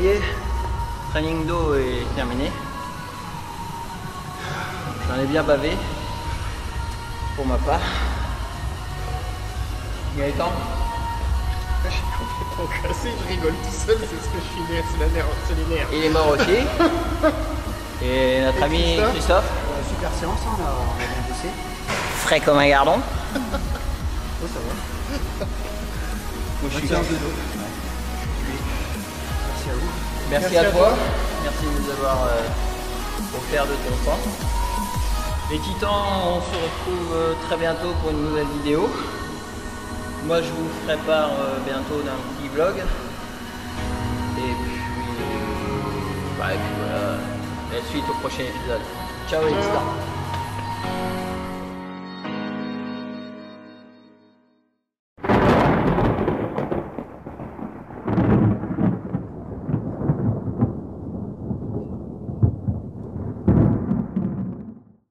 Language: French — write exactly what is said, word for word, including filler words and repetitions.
y est, training d'eau est terminé. J'en ai bien bavé, pour ma part. Gaëtan? Je suis complètement cassé, je rigole tout seul, c'est ce que je suis nerf, c'est la nerf, c'est les nerfs. Il est mort aussi. Et notre Et ami Christophe, Christophe, Euh, super séance, hein, on, a, on a bien bossé. frais comme un gardon. Oh, ça va. Moi, je suis séance content. de dos. Ouais. Merci à vous. Merci, Merci à, à toi. toi. Merci de nous avoir euh, offert de ton temps. Les Titans, on se retrouve euh, très bientôt pour une nouvelle vidéo. Moi, je vous ferai part euh, bientôt d'un petit vlog. Et puis, bah, et puis voilà, la suite au prochain épisode. Ciao les Titans.